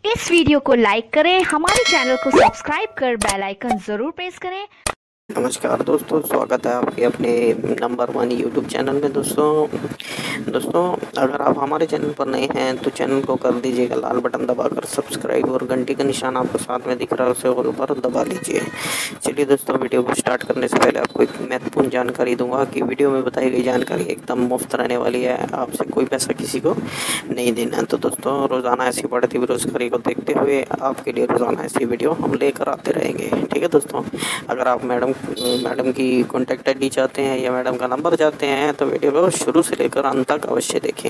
इस वीडियो को लाइक करें, हमारे चैनल को सब्सक्राइब कर बेल आइकन जरूर प्रेस करें। नमस्कार दोस्तों, स्वागत है आपके अपने नंबर 1 यूट्यूब चैनल में। दोस्तों अगर आप हमारे चैनल पर नए हैं तो चैनल को कर दीजिएगा लाल बटन दबाकर सब्सक्राइब, और घंटी का निशान आपको साथ में दिख रहा है उसे ऑल पर दबा लीजिए। चलिए दोस्तों, वीडियो को स्टार्ट करने से पहले आपको एक महत्वपूर्ण जानकारी दूंगा कि वीडियो में बताई गई जानकारी एकदम मुफ्त रहने वाली है, आपसे कोई पैसा किसी को नहीं देना है। तो दोस्तों, रोज़ाना ऐसी बढ़ती बेरोजगारी को देखते हुए आपके लिए रोज़ाना ऐसी वीडियो हम लेकर आते रहेंगे। ठीक है दोस्तों, अगर आप मैडम की कॉन्टैक्ट आईडी चाहते हैं या मैडम का नंबर चाहते हैं तो वीडियो को शुरू से लेकर अंत तक अवश्य देखें।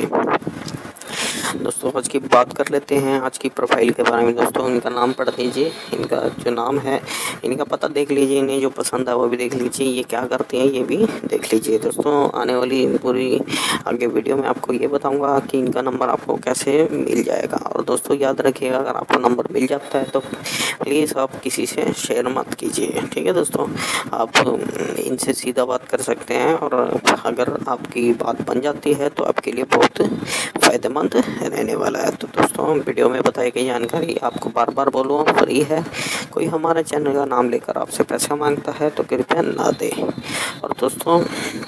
दोस्तों आज की बात कर लेते हैं आज की प्रोफाइल के बारे में। दोस्तों इनका नाम पढ़ लीजिए, इनका जो नाम है, इनका पता देख लीजिए, इन्हें जो पसंद है वो भी देख लीजिए, ये क्या करते हैं ये भी देख लीजिए। दोस्तों आने वाली पूरी आगे वीडियो में आपको ये बताऊंगा कि इनका नंबर आपको कैसे मिल जाएगा। और दोस्तों याद रखिएगा, अगर आपको नंबर मिल जाता है तो प्लीज़ आप किसी से शेयर मत कीजिए। ठीक है दोस्तों, आप इनसे सीधा बात कर सकते हैं, और अगर आपकी बात बन जाती है तो आपके लिए बहुत फ़ायदेमंद रहने वाला है। तो दोस्तों वीडियो में बताई गई जानकारी आपको बार बार बोलूँ फ्री है। कोई हमारे चैनल का नाम लेकर आपसे पैसा मांगता है तो कृपया ना दे। और दोस्तों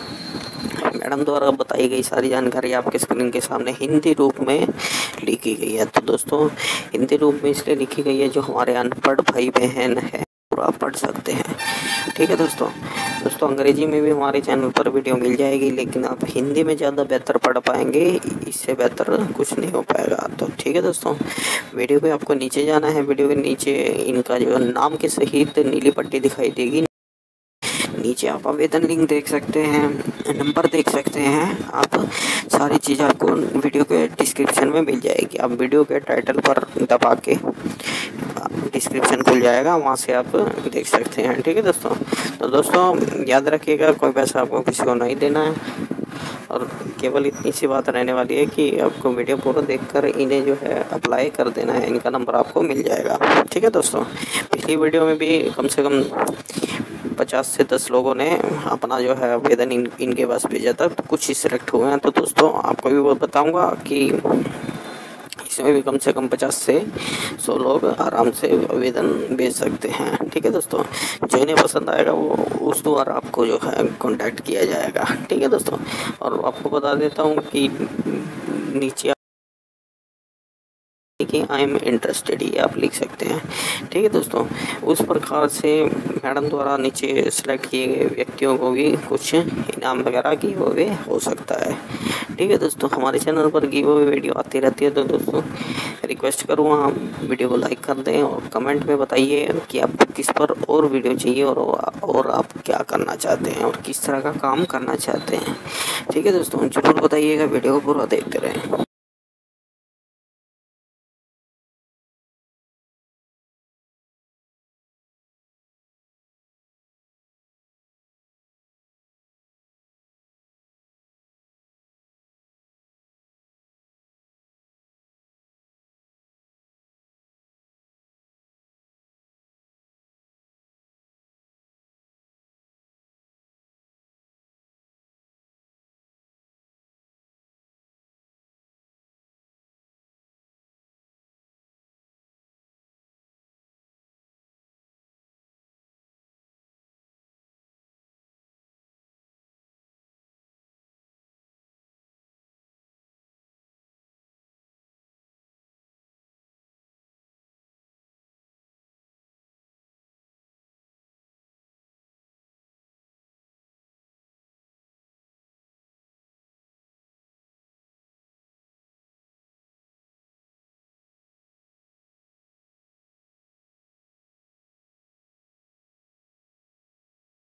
मैडम द्वारा बताई गई सारी जानकारी आपके स्क्रीन के सामने हिंदी रूप में लिखी गई है। तो दोस्तों हिंदी रूप में इसलिए लिखी गई है जो हमारे अनपढ़ भाई बहन है पूरा पढ़ सकते हैं। ठीक है दोस्तों अंग्रेजी में भी हमारे चैनल पर वीडियो मिल जाएगी, लेकिन आप हिंदी में ज़्यादा बेहतर पढ़ पाएंगे, इससे बेहतर कुछ नहीं हो पाएगा। तो ठीक है दोस्तों, वीडियो पे आपको नीचे जाना है। वीडियो के नीचे इनका जो नाम के सहित नीली पट्टी दिखाई देगी, नीचे आप आवेदन लिंक देख सकते हैं, नंबर देख सकते हैं। आप सारी चीज़ आपको वीडियो के डिस्क्रिप्शन में मिल जाएगी। आप वीडियो के टाइटल पर दबा के डिस्क्रिप्शन खुल जाएगा, वहाँ से आप देख सकते हैं। ठीक है दोस्तों, तो दोस्तों याद रखिएगा, कोई पैसा आपको किसी को नहीं देना है, और केवल इतनी सी बात रहने वाली है कि आपको वीडियो पूरा देखकर इन्हें जो है अप्लाई कर देना है, इनका नंबर आपको मिल जाएगा। ठीक है दोस्तों, पिछली वीडियो में भी कम से कम 50 से 10 लोगों ने अपना जो है आवेदन इनके पास भेजा था, तो कुछ ही सिलेक्ट हुए हैं। तो दोस्तों आपको भी वो बताऊंगा कि इसमें भी कम से कम 50 से 100 लोग आराम से आवेदन भेज सकते हैं। ठीक है दोस्तों, जो इन्हें पसंद आएगा वो उस द्वारा आपको जो है कांटेक्ट किया जाएगा। ठीक है दोस्तों, और आपको बता देता हूँ कि नीचे कि आई एम इंटरेस्टेड ये आप लिख सकते हैं। ठीक है दोस्तों, उस प्रकार से मैडम द्वारा नीचे सेलेक्ट किए गए व्यक्तियों को भी कुछ इनाम वगैरह गिव अवे हो सकता है। ठीक है दोस्तों, हमारे चैनल पर गिव अवे वीडियो आती रहती है, तो दोस्तों रिक्वेस्ट करूँगा आप वीडियो को लाइक कर दें और कमेंट में बताइए कि आपको किस पर और वीडियो चाहिए, और आप क्या करना चाहते हैं और किस तरह का काम करना चाहते हैं। ठीक है दोस्तों, जरूर बताइएगा, वीडियो को पूरा देखते रहें।